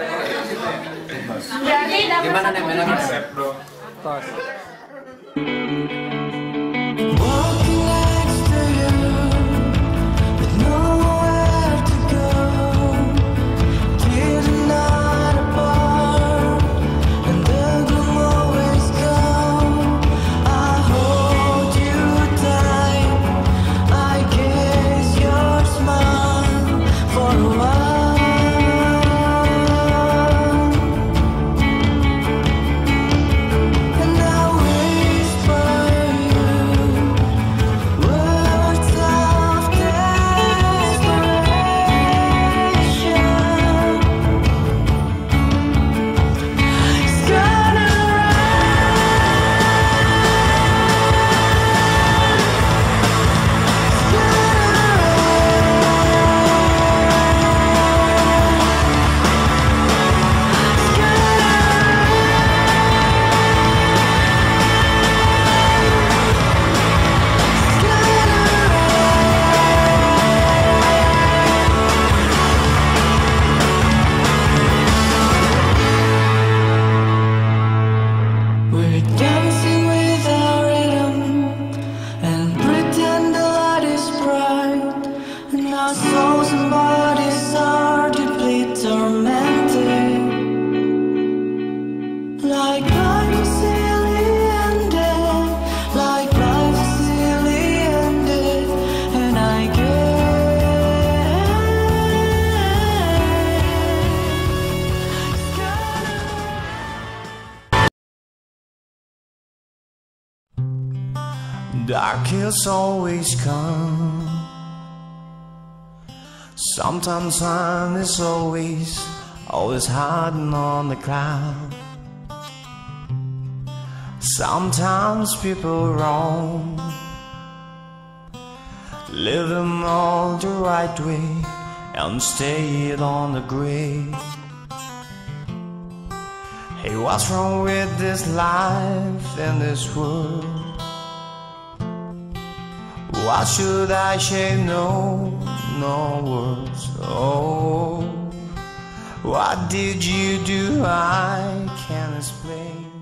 Gimana nih mainannya? Tos. Souls and bodies are deeply tormented. Like life is silly ended, like life is silly ended, and I guess dark hills always come. Sometimes sun is always hiding on the cloud. Sometimes people wrong, live them all the right way and stay on the gray. Hey, what's wrong with this life and this world? What should I say? No words. Oh, what did you do? I can't explain.